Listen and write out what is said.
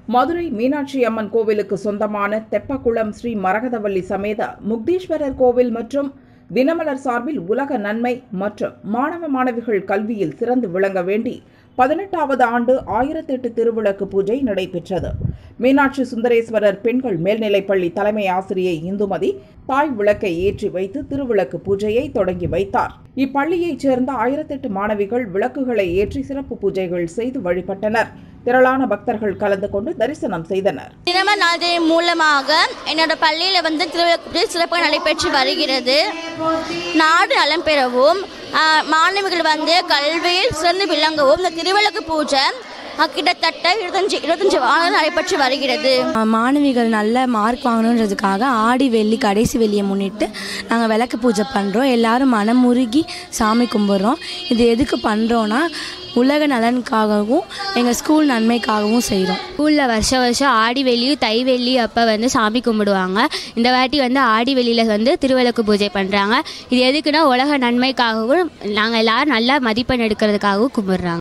மதுரை மீனாட்சி அம்மன் கோவிலுக்கு சொந்தமான தெப்பக்குளம் ஸ்ரீ மரகதவள்ளி சமேத முக்தீஸ்வரர் கோவில் மற்றும் தினமலர் சார்பில் உலக நன்மை மற்றும் மாணவ மாணவிகள் கல்வியில் சிறந்து விளங்க வேண்டி 18வது ஆண்டு 1008 திருவிளக்கு பூஜை நடைபெற்றது. மீனாட்சி சுந்தரேஸ்வரர் பெண்கள் மேல்நிலைப்பள்ளி தலைமை ஆசிரியை இந்துமதி தாய் விளக்கை ஏற்றி வைத்து திருவிளக்கு பூஜையை தொடங்கி வைத்தார். இப்பள்ளியைச் சேர்ந்த 1008 மாணவிகள் விளக்குகளை ஏற்றி சிறப்பு பூஜைகள் செய்து வழிபட்டனர். திரளான பக்தர்கள் கலந்து கொண்டு தரிசனம் செய்தனர். தினமலர் நாளிதழின் மூலமாக என்னோட பள்ளியில் திருவிளக்கு பூஜை சிறப்பாக நடைபெற்று வருகிறது. நாடு நலம் பெறவும் மாணவிகள் கல்வியில் சிறந்து விளங்கவும் இந்த திருவிளக்கு பூஜை கிட்டத்தட்ட 25 வாரம் நடைபெற்று வருகிறது. மாணவிகள் நல்ல மார்க் வாங்கணுன்றதுக்காக ஆடி வெள்ளி கடைசி வெள்ளியை முன்னிட்டு நாங்கள் விளக்கு பூஜை பண்ணுறோம். எல்லாரும் மனமுருகி சாமி கும்பிட்றோம். இது எதுக்கு பண்ணுறோன்னா உலக நலனுக்காகவும் எங்கள் ஸ்கூல் நன்மைக்காகவும் செய்கிறோம். ஸ்கூலில் வருஷம் ஆடி வெள்ளியும் தை வெள்ளி அப்போ சாமி கும்பிடுவாங்க. இந்த வாட்டி ஆடி வெள்ளியில் திருவிளக்கு பூஜை பண்ணுறாங்க. இது எதுக்குன்னா உலக நன்மைக்காகவும் நாங்கள் எல்லோரும் நல்லா மதிப்பெண் எடுக்கிறதுக்காகவும் கும்பிட்றாங்க.